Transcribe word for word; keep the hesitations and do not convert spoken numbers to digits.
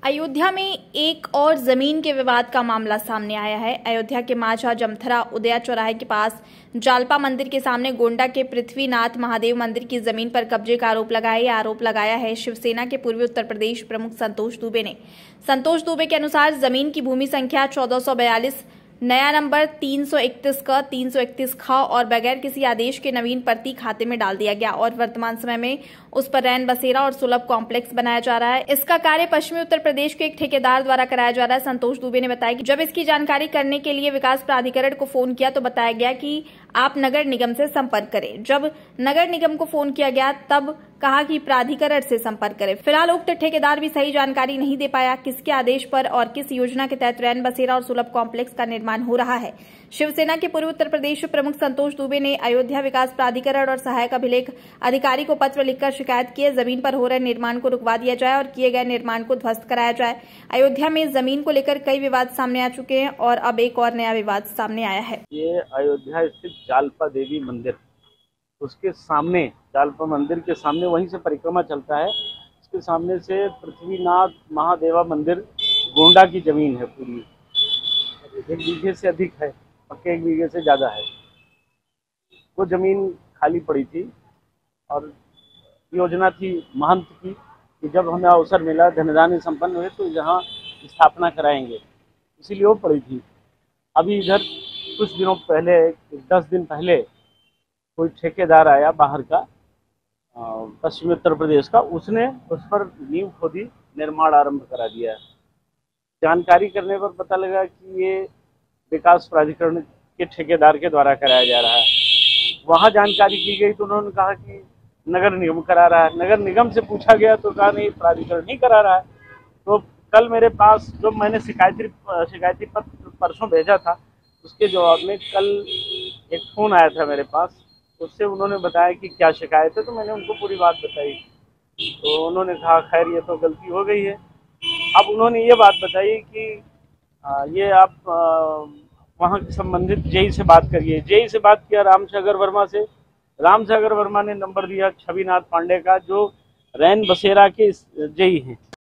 अयोध्या में एक और जमीन के विवाद का मामला सामने आया है। अयोध्या के माझा जमथरा उदया चौराहे के पास जालपा मंदिर के सामने गोंडा के पृथ्वीनाथ महादेव मंदिर की जमीन पर कब्जे का आरोप लगाया यह आरोप लगाया है शिवसेना के पूर्वी उत्तर प्रदेश प्रमुख संतोष दुबे ने। संतोष दुबे के अनुसार जमीन की भूमि संख्या चौदह सौ बयालीस, नया नंबर तीन सौ इकतीस क तीन सौ इकतीस ख और बगैर किसी आदेश के नवीन प्रति खाते में डाल दिया गया और वर्तमान समय में उस पर रैन बसेरा और सुलभ कॉम्प्लेक्स बनाया जा रहा है। इसका कार्य पश्चिमी उत्तर प्रदेश के एक ठेकेदार द्वारा कराया जा रहा है। संतोष दुबे ने बताया कि जब इसकी जानकारी करने के लिए विकास प्राधिकरण को फोन किया तो बताया गया कि आप नगर निगम से संपर्क करें। जब नगर निगम को फोन किया गया तब कहा कि प्राधिकरण से संपर्क करें। फिलहाल उक्त ठेकेदार भी सही जानकारी नहीं दे पाया किसके आदेश पर और किस योजना के तहत रैन बसेरा और सुलभ कॉम्प्लेक्स का निर्माण हो रहा है। शिवसेना के पूर्व उत्तर प्रदेश प्रमुख संतोष दुबे ने अयोध्या विकास प्राधिकरण और सहायक अभिलेख अधिकारी को पत्र लिखकर शिकायत की है। जमीन पर हो रहे निर्माण को रुकवा दिया जाए और किए गए निर्माण को ध्वस्त कराया जाए। अयोध्या में जमीन को लेकर कई विवाद सामने आ चुके हैं और अब एक और नया विवाद सामने आया है। ये अयोध्या स्थित जालपा देवी मंदिर, उसके सामने जालपा मंदिर के सामने वहीं से परिक्रमा चलता है। इसके सामने से पृथ्वीनाथ महादेवा मंदिर गोंडा की जमीन है, पूरी एक बीघे से अधिक है, पक्के एक बीघे से ज़्यादा है। वो जमीन खाली पड़ी थी और योजना थी महंत की कि जब हमें अवसर मिला, धनधान्य संपन्न हुए तो यहाँ स्थापना कराएंगे, इसीलिए वो पड़ी थी। अभी इधर कुछ दिनों पहले, दस दिन पहले कोई ठेकेदार आया बाहर का, पश्चिमी उत्तर प्रदेश का, उसने उस पर नींव खोदी, निर्माण आरंभ करा दिया। जानकारी करने पर पता लगा कि ये विकास प्राधिकरण के ठेकेदार के द्वारा कराया जा रहा है। वहाँ जानकारी की गई तो उन्होंने कहा कि नगर निगम करा रहा है। नगर निगम से पूछा गया तो कहा नहीं, प्राधिकरण नहीं करा रहा है। तो कल मेरे पास जो मैंने शिकायती शिकायती पत्र परसों भेजा था, उसके जवाब में कल एक फ़ोन आया था मेरे पास। उससे उन्होंने बताया कि क्या शिकायत है, तो मैंने उनको पूरी बात बताई। तो उन्होंने कहा खैर ये तो गलती हो गई है। अब उन्होंने ये बात बताई कि आ, ये आप वहाँ संबंधित जेई से बात करिए। जेई से बात किया रामसागर वर्मा से। रामसागर वर्मा ने नंबर दिया छविनाथ पांडे का, जो रैन बसेरा के जेई हैं।